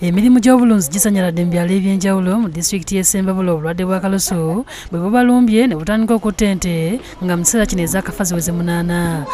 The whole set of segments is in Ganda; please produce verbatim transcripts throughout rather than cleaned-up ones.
Emirimu gy'obulunzi gisanyaladde mu byalo eby'enjawulo mu disitulikiti y'e Ssembabule obulwadde bwa Kalusu bwe bubalumbye ne butandika okutta ente nga mu kiseera kino ez'akafa ziweze munaana.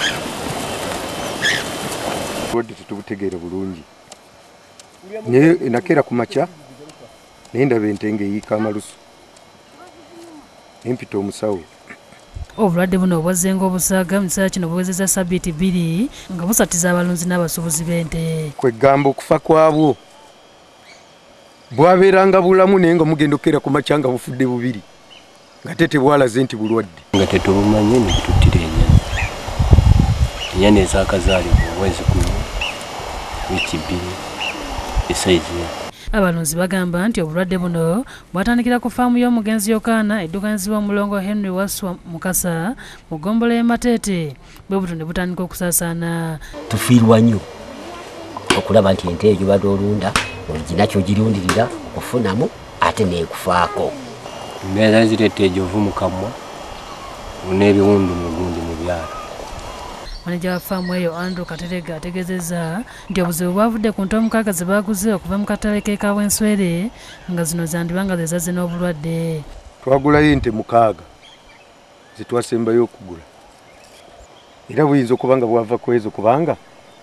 Obulwadde tetubutegeera bulungi. Naye nakeera ku makya naye ndaba ente ng'eyiika amalusu. Empita omusawo. Obulwadde buno obwazzenga obusaaga mu kiseera kino buwezezza ssabbiiti bbiri nga busatiza abalunzi n'abasuubuzi b'ente. Kwegamba okufa kwabwo bwabeeranga bulamu naye nga mugenda okukeera ku makya nga bufudde bubiri nga te tebwalaze nti bulwadde. Nga tetubumanyi ne tuttira ennyana. Ennyana ez'akazaalibwa omwezi gumu, wiiki bbiri, esaizi. Abalunzi bagamba nti obulwadde buno bwatandikira ku faamu y'omugenzi Yokaana eddukanyizibwa Mulongo Henry Waswa Mukasa mu ggombolola y'e Mateete bwe buto ne butandika okusaasaana. Tufiirwa nnyo okulaba nti ente eyo badde olunda olugina ky'ogirundirira okufunamu ate neekufaako. Embeera zireeta ejovu mu kamwa n'ebiwundu mu gundi mu byalo. Maneja wa faamu eyo Andrew Katerega ategeezezza nti obuzibu bwavudde ku nte omukaaga ze baaguze okuva mu katale k'e Kabwenswere nga zino zandiba nga ze zazze n'obulwadde. Twagulayo ente mukaaga ze twasembayo okugula era buyinza okuba nga bwava ku ezo kubanga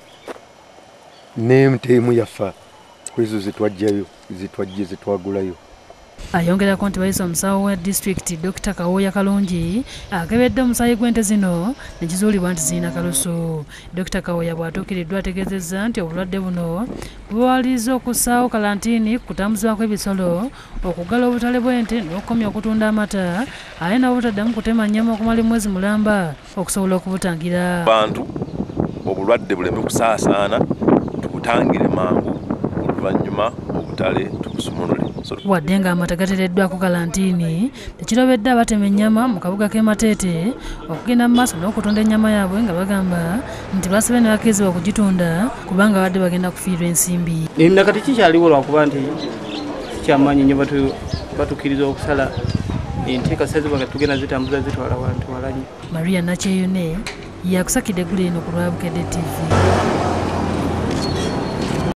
n'ente emu yafa ku ezo ze twajjayo ze twajje ze twagulayo. Ayongerako nti bayise omusawo wa disitulikiti Dokita Kawoya Kalungi akebedde omusaayi gw'ente zino ne kizuulibwa nti zirina kalusu. Dokita Kawoya bw'atuukiriddwa ategeezezza nti obulwadde buno buwaliriza okussaawo kalantiini ku kutambuzibwa kw'ebisolo, okuggala obutale bw'ente n'okukomya okutunda amata ate n'obutaddamu kutema nnyama okumala mwezi mulamba okusobola okubutangira. Abantu obulwadde buleme kusaasaana tubutangire mangu oluvannyuma obutale tubusumulule. Wadde nga amata gateereddwako kalantiini tekirobedde abatema ennyama mu kabuga k'e Mateete okugenda mu maaso n'okutunda ennyama yaabwe nga bagamba nti basabye ne bakkirizibwa okugitunda kubanga badde bagenda kufiirwa ensimbi. Nakati kikyaliwo lwakuba nti kikyamaanyi nnyo batukkiriza okusala ente kasazibwa nga tugenda zitambuza zitwala wantu wala nnyo. Maria Nakyeyune yakusakidde eggulu eno ku Lwabukedde T V.